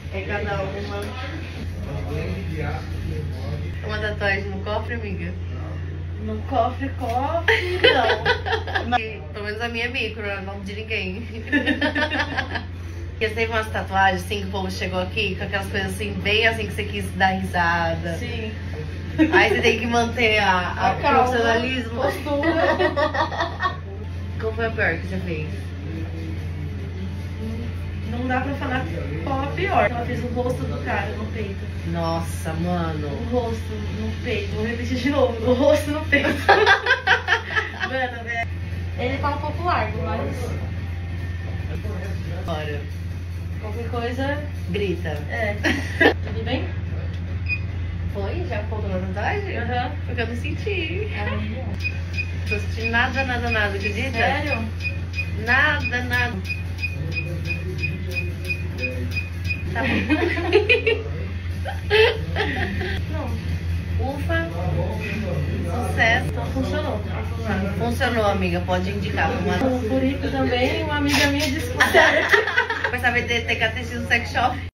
É cada uma tatuagem no cofre, amiga? No cofre, não. Pelo menos a minha é micro, não é nome de ninguém. Porque teve umas tatuagens assim que o povo chegou aqui com aquelas coisas assim, bem assim que você quis dar risada. Sim. Aí você tem que manter a profissionalismo. Postura. Qual foi a pior que você fez? Não dá pra falar qual a pior. Ela fez o rosto do cara no peito. Nossa, mano. O rosto no peito. Vou repetir de novo. O rosto no peito. Mano, velho. Ele tá um pouco largo, mas... Bora. Qualquer coisa... Grita. É. Tudo bem? Foi? Já contou na tatuagem? Aham. Porque eu não senti. Ah, Tô sentindo nada, acredita? sério? Nada. Tá bom. Não. Ufa. Sucesso. Então funcionou. Funcionou, amiga. Pode indicar pra uma... O Furico também, uma amiga minha disse que serve. Vai saber ter que assistir no sex shop.